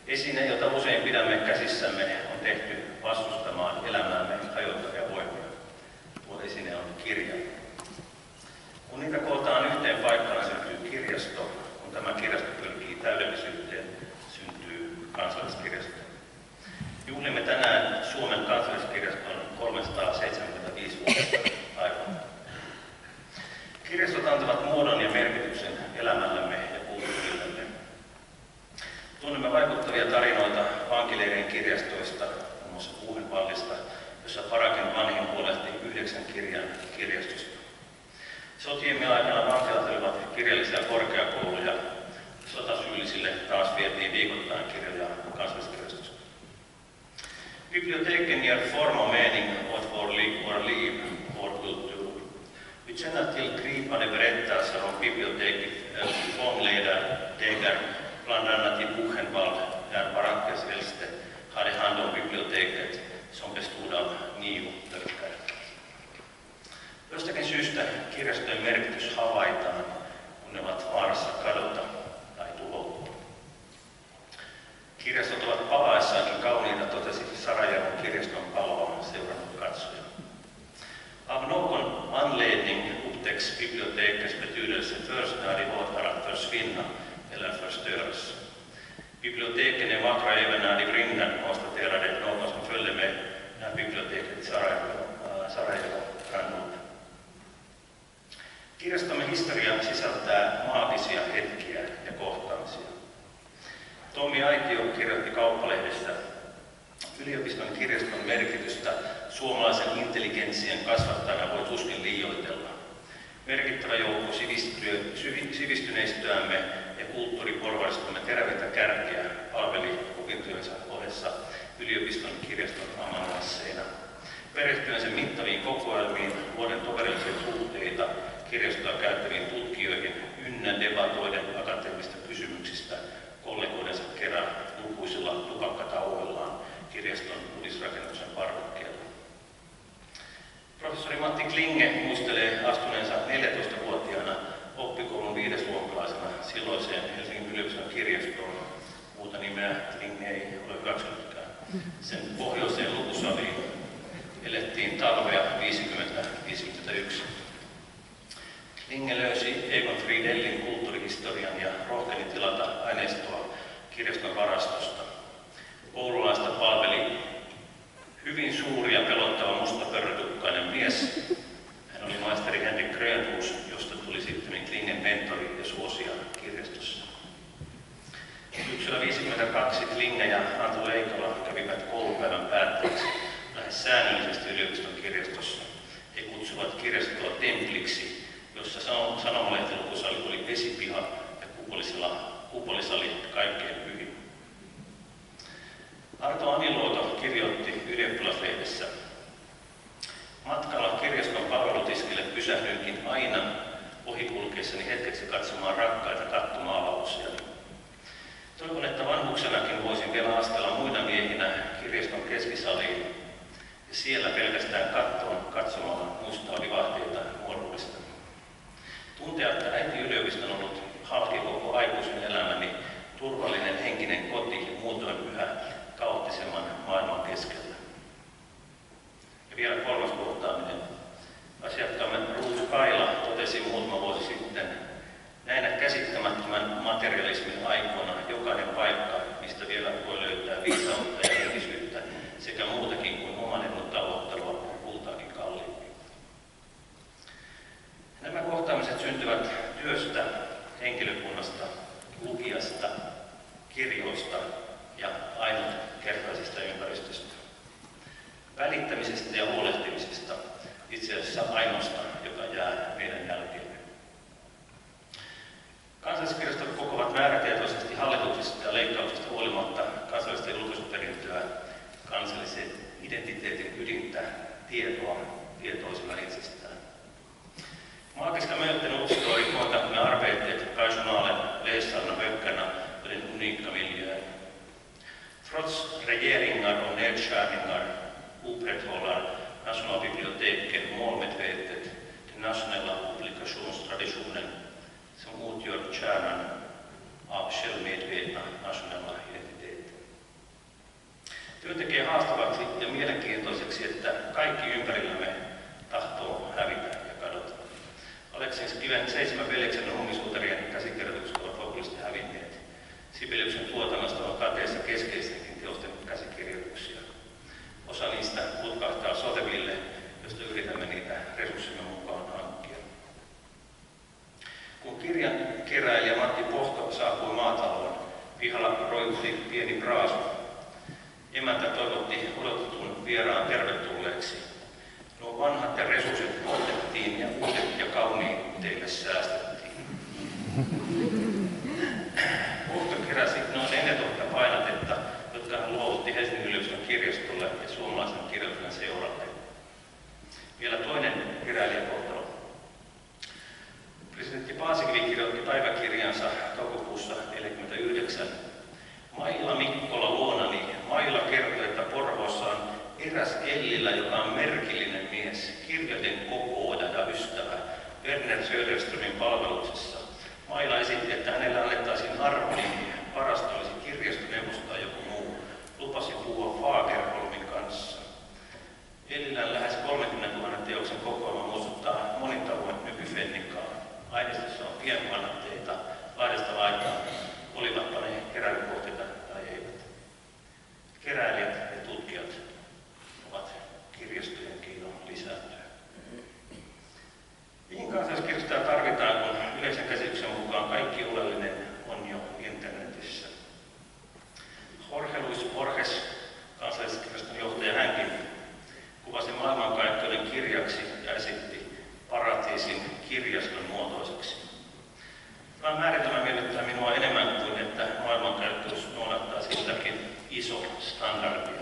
Esine, jota usein pidämme käsissämme, on tehty vastustamaan elämäämme hajottavia voimia. Tuo esine on kirja. Kun niitä kootaan yhteen paikkaan, syntyy kirjasto. Kun tämä kirjasto pyrkii täydellisyyteen, syntyy kansalliskirjasto. Juhlimme tänään Suomen kansalliskirjaston 375 vuotta aikana. Kirjastot antavat muodon ja merkityksen elämällemme ja kulttuurillemme. Tunnemme vaikuttavia tarinoita vankileirien kirjastoista, muun muassa Buchenwaldista, jossa Paraken vanhin huolehti 9 kirjan kirjastosta. Sotiemme aikana vankilat olivat kirjallisia korkeakouluja. Sotasyyllisille taas vietiin viikoittain kirjoja kansalliskirjastosta. Biblioteken ger form och mening åt vår liv, vår kultur. Vi känner till gripande berättelser om biblioteksfångledare bland annat i Buchenwald, där Parakkes äldste hade hand om biblioteket som bestod av 9 böcker. Jostakin syystä kirjastojen merkitys havaitaan, kun ne ovat vaarassa kadota tai tuhoutua. Kirjastot ovat palaessaankin kauniita, totesi Sarajevon kirjaston palvoa seurannut katsoja. Av någon anledning upptäcks bibliotekets betydelse först när de hotar att försvinna eller förstöras. Biblioteken är vackra även när de brinner, konstaterade någon som följde med när biblioteket i Sarajevo brann upp. Kirjastomme historia sisältää maagisia hetkiä ja kohtaamisia. Tommi Aitio kirjoitti Kauppalehdessä: yliopiston kirjaston merkitystä suomalaisen intelligenssien kasvattajana voi tuskin liioitella. Merkittävä joukko sivistyneistöämme ja kulttuuriporvaristomme terävintä kärkeä palveli opintojensa ohessa yliopiston kirjaston amanuensseina. Perehtyen sen mittaviin kokoelmiin, vuoden toverillisia suhteita kirjastoa käyttäviin tutkijoihin ynnä debatoiden akateemisista kysymyksistä kollegoidensa kerran lukuisilla tupakkatauoillaan kirjaston uudisrakennuksen parvekkeella. Professori Matti Klinge muistelee astuneensa 14-vuotiaana oppikoulun 5-luokkalaisena silloiseen Helsingin yliopiston kirjastoon. Muuta nimeä Klinge ei ole hyväksynytkään. Sen pohjoiseen lukusaliin elettiin talvea 50-51. Klinge löysi Egon Friedellin kulttuurihistorian ja rohkeni tilata aineistoa kirjaston varastosta. Oululaista palveli hyvin suuri ja pelottava mustapörrytukkainen mies. Hän oli maisteri Henrik Grönhuus, josta tuli sitten Klingen mentori ja suosija kirjastossa. Syksyllä 52 Klinge ja Antu Leikola kävivät koulupäivän päätteeksi lähes säännöllisesti yliopiston kirjastossa. He kutsuvat kirjastoa templiksi, jossa sanomalehtilukusali oli vesipiha ja kupolisali kaikkein pyhin. Arto Aniluoto kirjoitti Ylioppilaslehdessä: matkalla kirjaston palvelutiskille pysähdyinkin aina ohikulkeessani hetkeksi katsomaan rakkaita kattomaalauksia. Toivon, että vanhuksenakin voisin vielä astella muina miehinä kirjaston keskisaliin ja siellä pelkästään kattoon katsomalla muistaa vivahteita nuoruudesta. Tuntea, että äiti yliopisto on ollut halki koko aikuisen elämäni turvallinen henkinen koti ja muutoin yhä kaoottisemman maailman keskellä. Ja vielä 3. kohtaaminen. Asiakkaamme Ruut Kaila totesi muutama vuosi sitten: näinä käsittämättömän materialismin aikoina jokainen paikka, mistä vielä voi löytää viisautta ja henkisyyttä sekä muutakin kuin oman edun tavoittelua, on kultaakin kalliimpi. Nämä kohtaamiset syntyvät työstä, henkilökunnasta, lukijasta, kirjoista ja ainutkertaisesta ympäristöstä. Välittämisestä ja huolehtimisesta, itse asiassa ainoasta, joka jää meidän jälkeemme. Kansalliskirjastot kokoavat määrätietoisesti hallituksista ja leikkauksista huolimatta kansallista julkaisuperintöä, kansallisen identiteetin ydintä, tietoa tietoisella itsestään. Magiska möten uppstår i kontakt med arbetet, personalen, läsarna, böckerna och den unika miljön. Trots regeringar och nedskärningar upprätthåller Nationalbiblioteket målmedvetet den nationella publikationstraditionen som utgör kärnan av självmedvetna nationella identiteter. 7 veljeksen nummisuutarien käsikirjoitukset ovat lopullisesti hävinneet. Sibeliuksen tuotannosta on kateessa keskeistenkin teosten käsikirjoituksia. Osa niistä putkahtaa Sotheville, josta yritämme niitä resurssimme mukaan hankkia. Kun kirjan keräilijä Matti Pohto saapui maataloon, pihalla roikutti pieni braasu. Emäntä toivotti odotetun vieraan tervetulleeksi. Nuo vanhat ja resurssit poltettiin ja uudet ja kauniit teille säästettiin. Pohto keräsi noin 4000 painatetta, jotka hän luovutti Helsingin yliopiston kirjastolle ja suomalaisen kirjallisuuden seuralle. Vielä toinen keräilijäkohtalo. Presidentti Paasikivi kirjoitti päiväkirjansa toukokuussa 1949. Maila Mikkola luonani. Maila kertoi, että Porvoossa on eräs Ellillä, joka on merkillinen mies, kirjoitin kokoaja ja ystävä, Werner Söderströmin palveluksessa. Maila esitti, että hänelle annettaisiin harmonimia. Parasta olisi kirjastoneuvos tai joku muu. Lupasi puhua Fagerholmin kanssa. Ellilän lähes 30 000 teoksen kokoelma muistuttaa monin tavoin nykyfennikaa. Aineistossa on pienpannatteita laidasta laitaan, olivatpa ne keräilykohteita tai eivät. Keräilijät ja tutkijat ovat kirjastojen kiinnon lisääntyä. Mihin kansalliskirjastoja tarvitaan, kun yleisen käsityksen mukaan kaikki oleellinen on jo internetissä? Jorge Luis Borges, kansalliskirjaston johtaja, hänkin kuvasi maailmankaikkeuden kirjaksi ja esitti paratiisin kirjaston muotoiseksi. Tämä määritelmä miellyttää minua enemmän kuin että maailmankaikkeus noudattaisi jotakin iso standardia.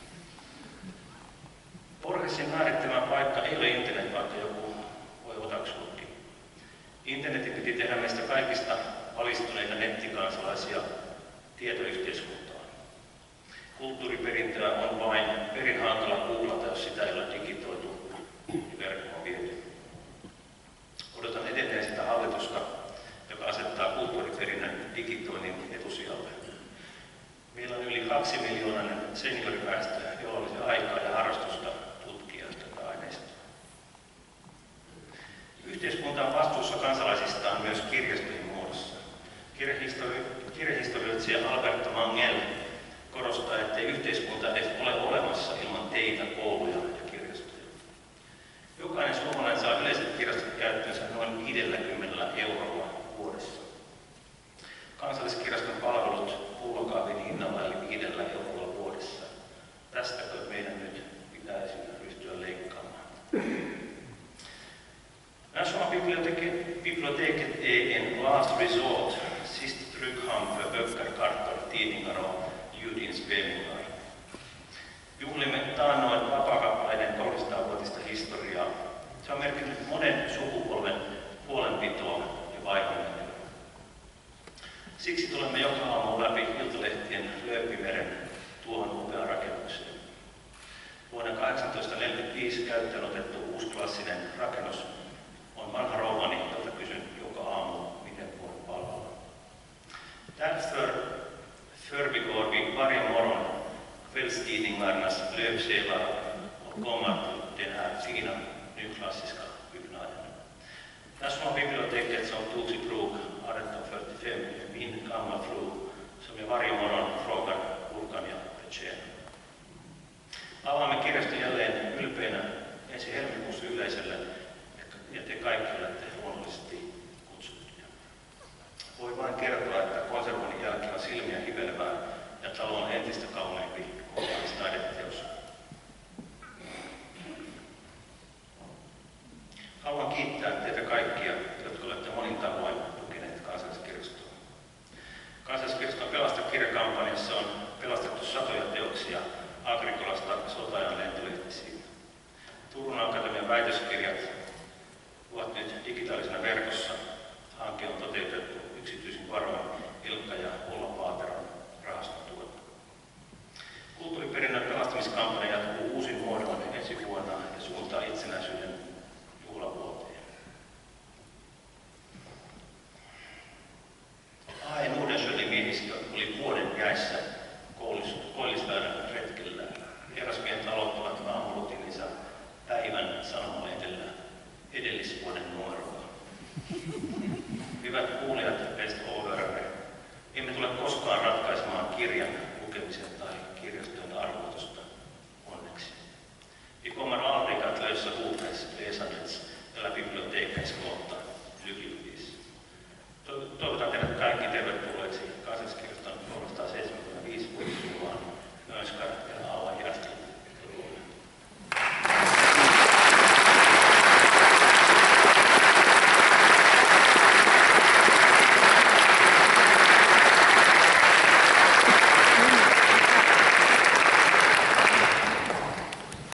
Borgesin määrittämä paikka ei ole internet, vaikka joku voi otaksuakin. Internetin piti tehdä meistä kaikista valistuneita nettikansalaisia tietoyhteiskuntaan. Kulttuuriperintöä on vain perin hankala googlata, jos sitä ei ole digitoitu ja verkkoon viety. Odotan edelleen sitä hallitusta, joka asettaa kulttuuriperinnön digitoinnin etusijalle. Meillä on yli 2 miljoonainen senioriväestö, jolla olisi aikaa ja harrastusta tutkia tätä aineistoa. Yhteiskunta on vastuussa kansalaisistaan myös kirjastojen muodossa. Kirjahistorioitsija Alberto Mangel korostaa, ettei yhteiskunta edes ole olemassa ilman teitä, kouluja ja kirjastoja. Jokainen suomalainen saa yleiset kirjastot käyttöönsä noin 50 € vuodessa. Kansalliskirjaston palvelut pullokaapin hinnalla eli 5 € vuodessa. Tästäkö meidän nyt pitäisi ryhtyä leikkaamaan? Nationalbiblioteket är en last resort, sist trygghamn för böcker, kartor, tidningar och ljudinspelningar. Juhlimme taannoin vapaakappaleiden 300-vuotista historiaa. Se on merkinnyt monen sukupolven huolenpitoa ja vaihominen. Siksi tulemme joka aamu läpi Iltalehtien Lööppimeren tuohon upeaan rakennukseen. Vuonna 1845 käyttöön otettu uusklassinen rakennus on vanha roomani, jolta kysyn joka aamu, miten voin palvella. Därför förbigår vi varje morgon kvällstidningarnas löpsedlar och kommer till den här fina nyklassiska byggnaden. Nationalbiblioteket som togs i bruk 1845 är min gamla fru som jag varje morgon frågar hur kan jag betjäna. Avaamme kirjaston jälleen ylpeinä ensi helmikuussa yleisölle ja te kaikki olette luonnollisesti kutsuttuja. Voi vain kertoa, että konservoinnin jälkeen on silmiä hivelevää ja talo on entistä kauneempi kuin taideteos. Haluan kiittää teitä kaikkia, jotka olette monin tavoin tukeneet Kansalliskirjastoa. Kansalliskirjaston Pelasta kirjakampanjassa on pelastettu satoja teoksia Agrikolasta sota-ajan lentolehtisiin. Turun Akatemian väitöskirjat ovat nyt digitaalisena verkossa. Hanke on toteutettu yksityisin varoin Hyvät kuulijat,